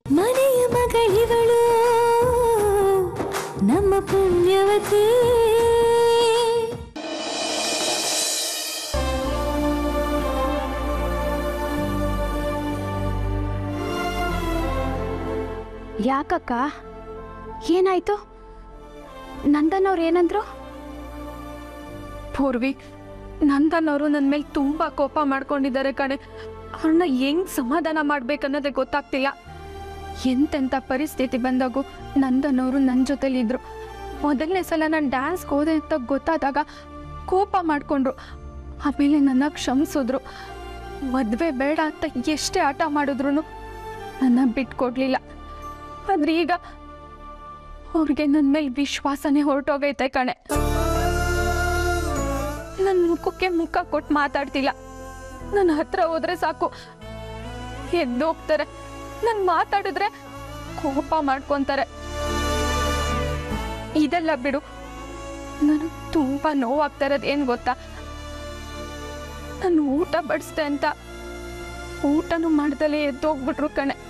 ಮನೆಯ ಮಗಳಿವಳು ನಮ್ಮ ಪುಣ್ಯವತಿ. ಯಾಕಕ್ಕ, ಏನಾಯ್ತು? ನಂದನ್ ಅವ್ರು ಏನಂದ್ರು? ಪೂರ್ವಿ, ನಂದನ್ ಅವರು ನನ್ನ ಮೇಲೆ ತುಂಬಾ ಕೋಪ ಮಾಡ್ಕೊಂಡಿದ್ದಾರೆ ಕಣೆ. ಅವ್ರನ್ನ ಹೆಂಗ್ ಸಮಾಧಾನ ಮಾಡ್ಬೇಕನ್ನೋದೇ ಗೊತ್ತಾಗ್ತಿಲ್ಲ. ಎಂತೆಂಥ ಪರಿಸ್ಥಿತಿ ಬಂದಾಗೂ ನಂದನ್ ಅವರು ನನ್ನ ಜೊತೆಲಿ ಇದ್ರು. ಮೊದಲನೇ ಸಲ ನಾನು ಡ್ಯಾನ್ಸ್ಗೆ ಹೋದೆ ಅಂತ ಗೊತ್ತಾದಾಗ ಕೋಪ ಮಾಡಿಕೊಂಡ್ರು. ಆಮೇಲೆ ನನ್ನ ಕ್ಷಮಿಸಿದ್ರು. ಮದುವೆ ಬೇಡ ಅಂತ ಎಷ್ಟೇ ಆಟ ಮಾಡಿದ್ರು ನನ್ನ ಬಿಟ್ಕೊಡ್ಲಿಲ್ಲ. ಆದ್ರೆ ಈಗ ಅವ್ರಿಗೆ ನನ್ನ ಮೇಲೆ ವಿಶ್ವಾಸನೇ ಹೊರಟೋಗೈತೆ ಕಣೆ. ನನ್ನ ಮುಖಕ್ಕೆ ಮುಖ ಕೊಟ್ಟು ಮಾತಾಡ್ತಿಲ್ಲ. ನನ್ನ ಹತ್ರ ಹೋದ್ರೆ ಸಾಕು ಎದ್ದೋಗ್ತಾರೆ. ನಾನು ಮಾತಾಡಿದ್ರೆ ಕೋಪ ಮಾಡ್ಕೊತಾರೆ. ಇದೆಲ್ಲ ಬಿಡು, ನನಗೆ ತುಂಬಾ ನೋವಾಗ್ತಾ ಇರೋದು ಏನು ಗೊತ್ತಾ? ನಾನು ಊಟ ಬಡಿಸ್ದೆ ಅಂತ ಊಟನೂ ಮಾಡ್ದಲೇ ಎದ್ದೋಗ್ಬಿಟ್ರು ಕಣೆ.